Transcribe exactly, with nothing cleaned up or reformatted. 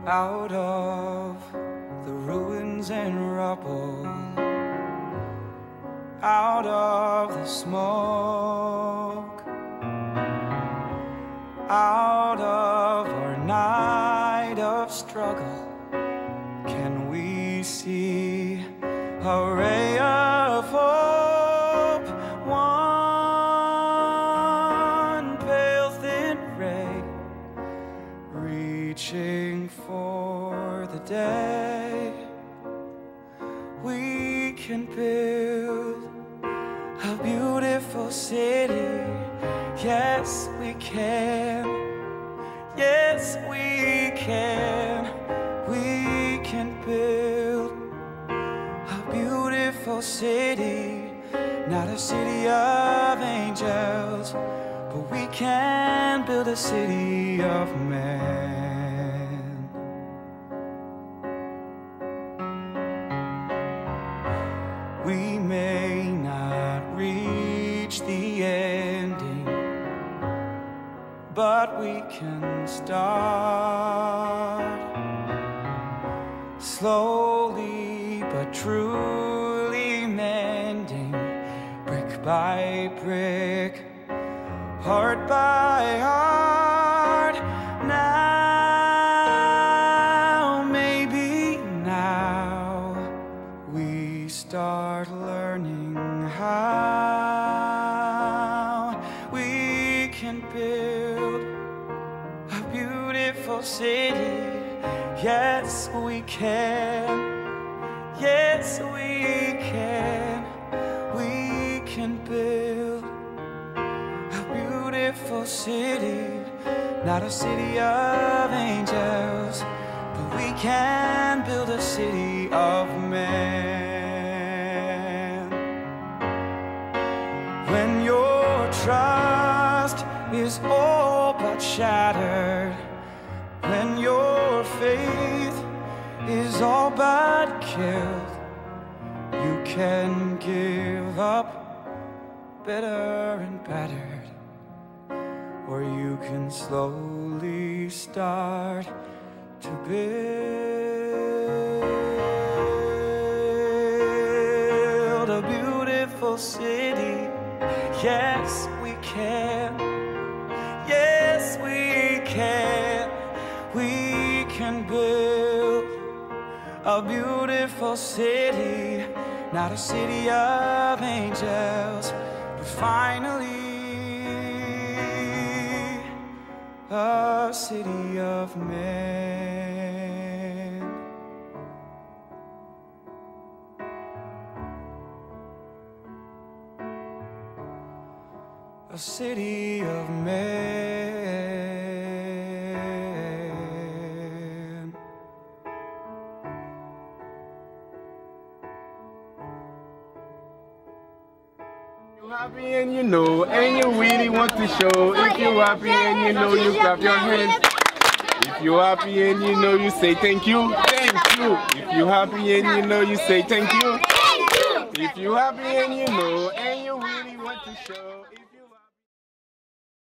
out of the ruins and rubble, out of the smoke, out of our night of struggle, can we see a ray of hope? One pale thin ray reaching for the day. We can build a beautiful city. Yes, we can. Yes, we can. We can build a beautiful city. Not a city of angels, but we can build a city of men. We may not reach the ending, but we can start slowly but truly mending, brick by brick, heart by heart. Now, maybe now, we start learning how we can build a beautiful city. Yes, we can. Yes, we can. We can build a beautiful city. Not a city of angels, but we can build a city of men. When your trust is all but shattered, when your faith is all but killed, you can give up better and battered, or you can slowly start to build a beautiful city. Yes, we can. Yes, we can. We can build a beautiful city. Not a city of angels, but finally a city of men. A city of men. You're happy and you know, and you really want to show. If you're happy and you know, you clap your hands. If you're happy and you know, you say thank you, thank you. If you're happy and you know, you say thank you. If you're happy and you know, and you really want to show.